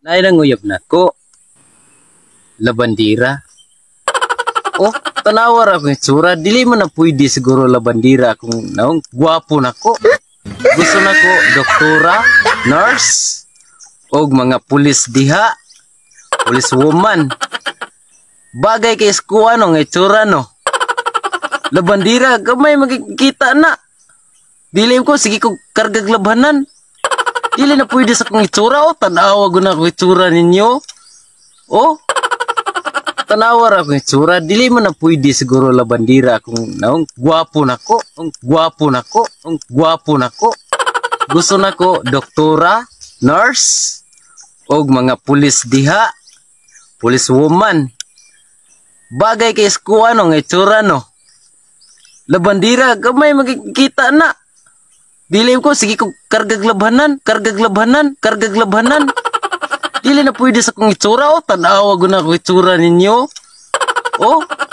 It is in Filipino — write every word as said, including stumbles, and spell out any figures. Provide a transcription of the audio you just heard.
Nay nanguyab na ko. Labandira. Oh, tanawar ako yung tsura. Dili mo na pwede siguro labandira kung naong gwapo na ko. Gusto na ko doktora, nurse, o mga pulis diha, pulis woman. Bagay kay skuha no, ng itsura no. Labandira, gamay magkikita na. Dili ko, sige ko kargag labanan. Dili na pwede sa kong itsura o, tanawa ko na akong itsura ninyo. O, tanawar ako yung itsura. Dili mo na pwede siguro labandira kung naong gwapo na ko, ang gwapo na ko, ang gwapo na ko. Gusto na ko doktora, nurse, o mga pulis diha, pulis woman. Bagay kay skuha no, ng itsura no. Labandira, gamay magkikita na. Dili ko, sige ko kargag labanan, kargag labanan, kargag labanan. Dili na pwede sa kong itsura o, tanawa ko na akong itsura ninyo. O,